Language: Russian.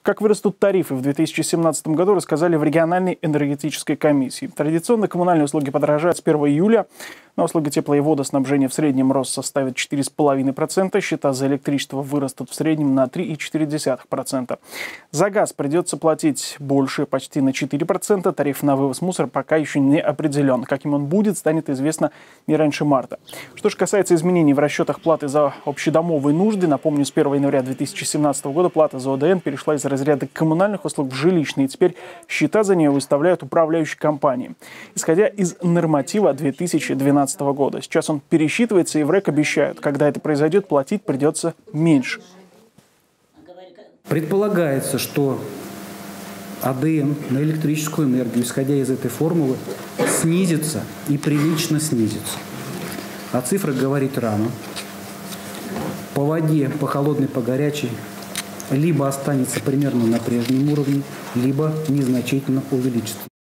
Как вырастут тарифы в 2017 году, рассказали в региональной энергетической комиссии. Традиционно коммунальные услуги подорожают с 1 июля. На услуги тепла- и водоснабжения в среднем рост составит 4,5%. Счета за электричество вырастут в среднем на 3,4%. За газ придется платить больше, почти на 4%. Тариф на вывоз мусора пока еще не определен. Каким он будет, станет известно не раньше марта. Что же касается изменений в расчетах платы за общедомовые нужды, напомню, с 1 января 2017 года плата за ОДН перешла из разряда коммунальных услуг в жилищные. Теперь счета за нее выставляют управляющие компании, исходя из норматива 2012 года. Сейчас он пересчитывается, и в РЭК обещают, когда это произойдет, платить придется меньше. Предполагается, что АДН на электрическую энергию, исходя из этой формулы, снизится и прилично снизится. О цифрах говорить рано. По воде, по холодной, по горячей, либо останется примерно на прежнем уровне, либо незначительно увеличится.